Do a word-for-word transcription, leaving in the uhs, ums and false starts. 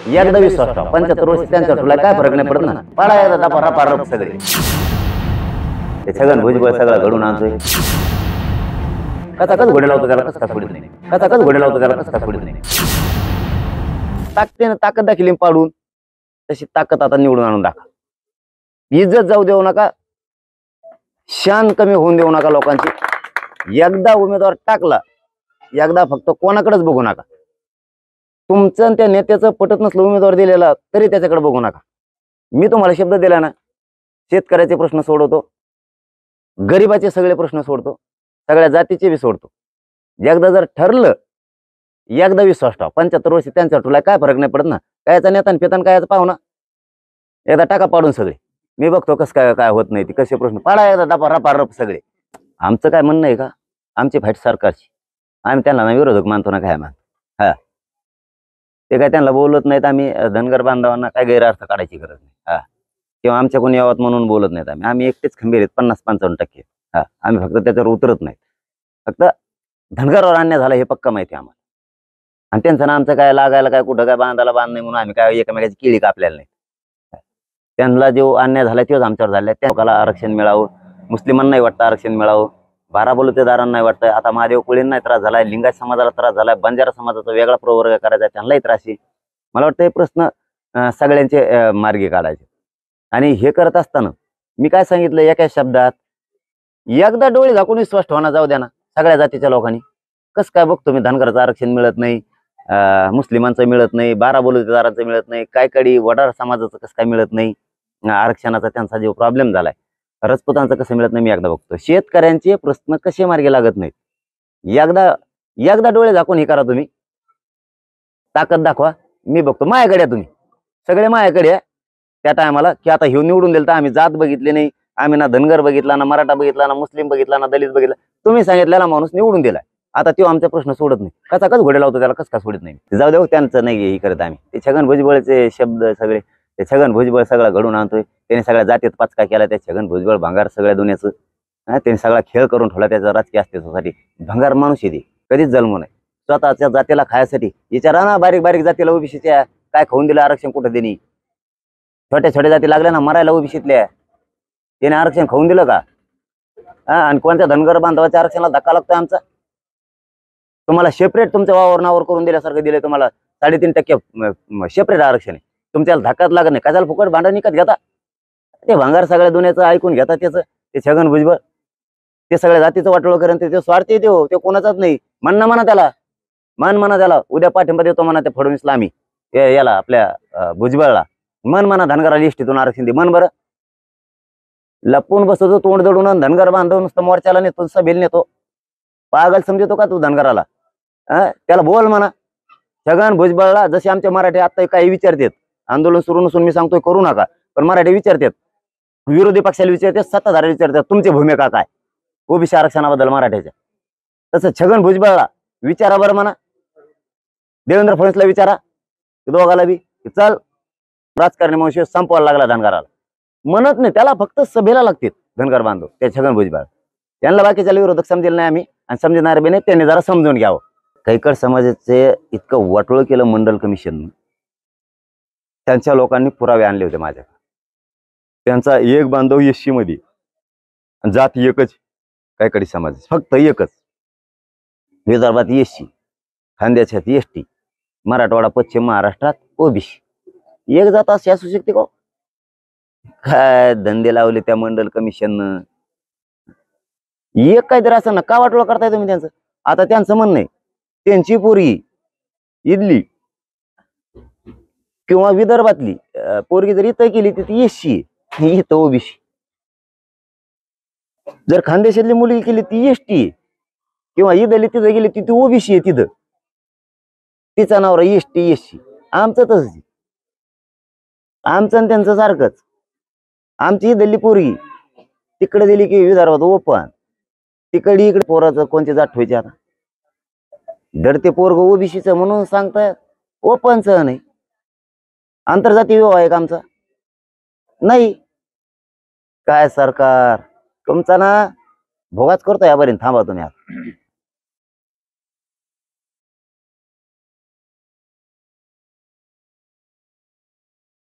एकदा विश्वास ठेवा. पंच्याहत्तर वर्ष त्यांच्यावर तुला काय फरक नाही पडत ना. पाडा एकदा दापा रपा रप सगळे ते छगन भुजबळ सगळं घडून आणतोय. कसा कच घोडे लावतो त्याला कस का सोडित नाही. कसा कच घोडे लावतो त्याला कस का सोडित नाही. ताकदीने ताकद दाखिली पाडून तशी ताकद आता निवडून आणून दाखवा. इज्जत जाऊ देऊ नका, शान कमी होऊन देऊ नका लोकांची. एकदा उमेदवार टाकला, एकदा फक्त कोणाकडेच बघू नका. तुमचं त्या नेत्याचं पटत नसलं उमेदवार दिलेला तरी त्याच्याकडे बघू नका. मी तुम्हाला शब्द दिला ना, शेतकऱ्याचे प्रश्न सोडवतो, गरिबाचे सगळे प्रश्न सोडतो, सगळ्या जातीचे बी सोडतो. एकदा जर ठरलं, एकदा विश्वास ठेवा. पंच्याहत्तर वर्ष त्यांच्यावर तुला काय फरक नाही पडत ना. कायचा नेतान पेतान कायचा पाहू ना. एकदा टाका पाडून सगळे. मी बघतो कसं काय काय होत नाही. ती कसे प्रश्न पाडा एकदा दापा रपा रप सगळे. आमचं काय म्हणणं आहे का, आमची फाईट सरकारची. आम्ही त्यांना ना विरोधक मानतो ना काय मान. हा ते काय त्यांना बोलत नाहीत. आम्ही धनगर बांधवांना काय गैरअर्थ काढायची गरज नाही. हा किंवा आमच्या कोणी यावत म्हणून बोलत नाहीत. आम्ही आम्ही एकटेच खंबीर आहेत पन्नास पंचावन्न टक्के. हा आम्ही फक्त त्याच्यावर उतरत नाहीत. फक्त धनगरावर अन्याय झाला हे पक्का माहिती आहे आम्हाला. आणि त्यांचं ना आमचं काय लागायला काय कुठं काय बांधायला बांध नाही म्हणून आम्ही काय एकमेकाची केळी कापलेला नाही. त्यांना जो अन्याय झाला तोच आमच्यावर झाला. त्या लोकांना आरक्षण मिळावं, मुस्लिमांनाही वाटतं आरक्षण मिळावं, बारा बलुतेदारांनाही वाटतं. आता महादेव कोळींनाही त्रास झालाय, लिंगायत समाजाला त्रास झालाय, बंजारा समाजाचा वेगळा प्रवर्ग करायचा त्यांनाही त्रास आहे. मला वाटतं हे प्रश्न सगळ्यांचे मार्गी काढायचे. आणि हे करत असताना मी काय सांगितलं एका शब्दात, एकदा डोळे झाकून विश्वास ठेवणं जाऊ द्या ना. सगळ्या जातीच्या लोकांनी कसं काय बघतो मी धनगराचं आरक्षण मिळत नाही, मुस्लिमांचं मिळत नाही, बारा बलुतेदारांचं मिळत नाही, काय कडी वडार समाजाचं कसं काय मिळत नाही, आरक्षणाचा त्यांचा जो प्रॉब्लेम झालाय, राजपुतांचं कसं मिळत नाही मी एकदा बघतो. शेतकऱ्यांचे प्रश्न कसे मार्गी लागत नाहीत. एकदा एकदा डोळे झाकून हे करा तुम्ही, ताकद दाखवा. मी बघतो माझ्याकडे आहे, तुम्ही सगळे माझ्याकडे आहे. त्या टायमाला की आता हे निवडून दिलं तर आम्ही जात बघितले नाही, आम्ही ना धनगर बघितला, ना मराठा बघितला, ना मुस्लिम बघितला, ना दलित बघितला. तुम्ही सांगितलेला माणूस निवडून दिलाय. आता तो आमचा प्रश्न सोडत नाही. कसा कच घोडे लावतो त्याला कस का सोडत नाही. जाऊ देऊ त्यांचं नाही हे करत आम्ही. ते छगन भुजबळचे शब्द सगळे, ते छगन भुजबळ सगळं घडून आणतोय. त्याने सगळ्या जातीत पाचका केला. त्या छगन भुजबळ भंगार सगळ्या दुनियाचं त्याने सगळा खेळ करून ठेवला त्याचा राजकीय अस्तित्वासाठी. भंगार माणूस आहे, कधीच जन्म नाही. स्वतःच्या जातीला खायसाठी विचारा ना. बारीक बारीक जातीला ओबीसीच्या काय खाऊन दिलं आरक्षण कुठं देणी. छोट्या छोट्या जाती लागल्या ना मरायला ओबीसीतल्या, त्याने आरक्षण खाऊन दिलं का. हा आणि कोणत्या धनगर बांधवाच्या आरक्षणाला धक्का लागतोय आमचा. तुम्हाला सेपरेट तुमच्या वावर नावर करून दिल्यासारखं दिले. तुम्हाला साडेतीन टक्के सेपरेट आरक्षण आहे. तुमच्याला धक्काच लागत नाही. कशाला फुकट भांडण निकत घेता. ते भांगार सगळ्या दुनियाचं ऐकून घेतात. त्याचं ते छगन भुजबळ ते सगळ्या जातीचं वाटोळ करेन. ते स्वार्थी देव ते कोणाचाच नाही. मान ना म्हणा त्याला, मान म्हणा त्याला. उद्या पाठिंबा देतो म्हणा त्या फडणवीसला आम्ही, याला आपल्या भुजबळला. मन म्हणा धनगराला एसटीतून आरक्षण दे. मन बरं. लपून बसतो तोंड दडून धनगर बांधव नुसतं मोर्चाला नेतो, सभेला नेतो. पागल समजतो का तू धनगराला. त्याला बोल म्हणा. छगन भुजबळला जसे आमचे मराठी आता काही विचारतात, आंदोलन सुरू नसून मी सांगतोय करू नका, पण मराठी विचारतात, विरोधी पक्षाला विचारतात, सत्ताधारी विचारतात तुमची भूमिका काय ओबीसी आरक्षणाबद्दल मराठ्याच्या. तसं छगन भुजबळला विचारा बरं म्हणा. देवेंद्र फडणवीसला विचारा, दोघाला बी चल राजकारणी मग संपवायला लागला धनगराला. म्हणत नाही त्याला, फक्त सभेला लागतील धनगर बांधव त्या छगन भुजबळ. त्यांना बाकीच्या विरोधक समजेल नाही आम्ही, आणि समजणार बी नाही. त्यांनी जरा समजून घ्यावं. कैकर समाजाचे इतकं वाटोळ केलं मंडल कमिशन. त्यांच्या लोकांनी पुरावे आणले होते माझ्या. त्यांचा एक बांधव एससी मध्ये, जात एकच कैकडी समाज, फक्त एकच. विदर्भात एससी, खानदेशात एसटी, मराठवाडा पश्चिम महाराष्ट्रात ओबीसी. एक जात अशी असू शकते का. काय धंदे लावले त्या मंडल कमिशननं. एक काहीतरी असं ना का वाटोळा करताय तुम्ही त्यांचं. आता त्यांचं म्हणणं आहे त्यांची पोरगी इथली किंवा विदर्भातली पोरगी जर इथं केली तर ती एससी आहे, इथं ओबीसी. जर खानदेशातली मुलगी केली ती एसटी आहे, किंवा इथली तिथं गेली ती ओबीसी आहे. तिथं तिचा नाव एसटी एससी. आमचं तसंच, आमचं आणि त्यांचं सारखंच. आमची इथली पोरगी तिकडे दिली की विदर्भात ओपन, तिकडे इकडे पोराचं कोणते जात ठेवायचे. आता दर ते पोरग ओबीसीच म्हणून सांगतायत, ओपनचं नाही. आंतरजातीय विवाह आहे का आमचा नाही. काय सरकार तुमचा ना भोगाच करतो यापर्यंत. थांबा तुम्ही आता.